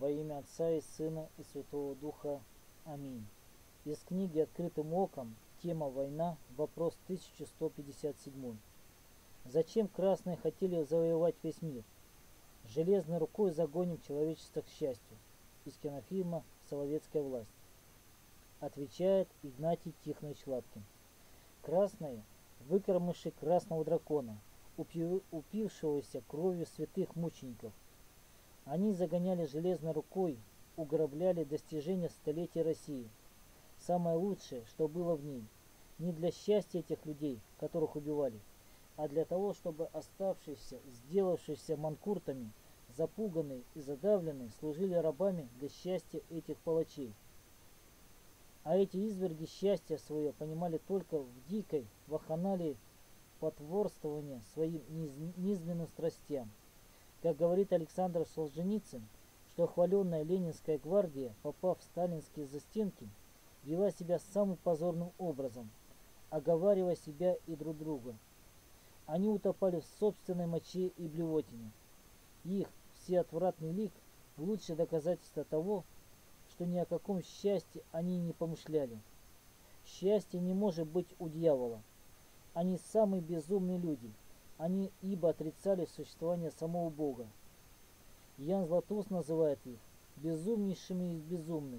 Во имя Отца и Сына и Святого Духа. Аминь. Из книги «Открытым оком», тема «Война», вопрос 1157. Зачем красные хотели завоевать весь мир? Железной рукой загоним человечество к счастью. Из кинофильма «Соловецкая власть». Отвечает Игнатий Тихонович Лапкин. Красные, выкормыши красного дракона, упившегося кровью святых мучеников. Они загоняли железной рукой, уграбляли достижения столетия России. Самое лучшее, что было в ней, не для счастья этих людей, которых убивали, а для того, чтобы оставшиеся, сделавшиеся манкуртами, запуганные и задавленные, служили рабами для счастья этих палачей. А эти изверги счастья свое понимали только в дикой вакханалии потворствования своим низменным страстям. Как говорит Александр Солженицын, что хваленная Ленинская гвардия, попав в сталинские застенки, вела себя самым позорным образом, оговаривая себя и друг друга. Они утопали в собственной моче и блевотине. Их всеотвратный лик – лучшее доказательство того, что ни о каком счастье они не помышляли. Счастье не может быть у дьявола. Они самые безумные люди. Они ибо отрицали существование самого Бога. Ян Златоуст называет их безумнейшими из безумных.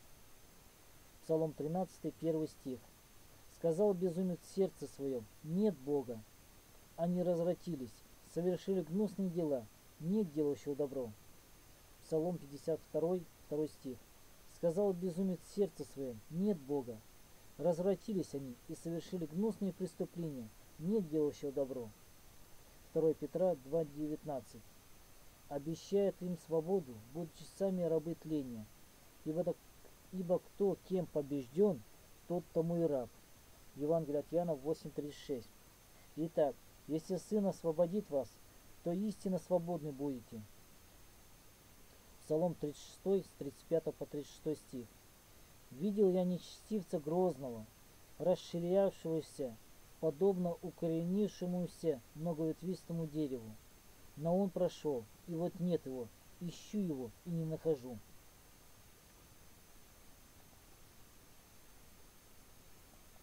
Псалом 13, 1 стих. Сказал безумец в сердце своем: нет Бога. Они развратились, совершили гнусные дела, нет делающего добро. Псалом 52, 2 стих. Сказал безумец в сердце своем: нет Бога. Развратились они и совершили гнусные преступления, нет делающего добро. 2 Петра 2,19. Обещает им свободу, будучи сами рабы тления. Ибо кто кем побежден, тот тому и раб. Евангелие от Иоанна 8,36. Итак, если Сын освободит вас, то истинно свободны будете. Псалом 36, с 35 по 36 стих. Видел я нечестивца грозного, расширявшегося, подобно укоренившемуся многоветвистому дереву. Но он прошел, и вот нет его, ищу его и не нахожу.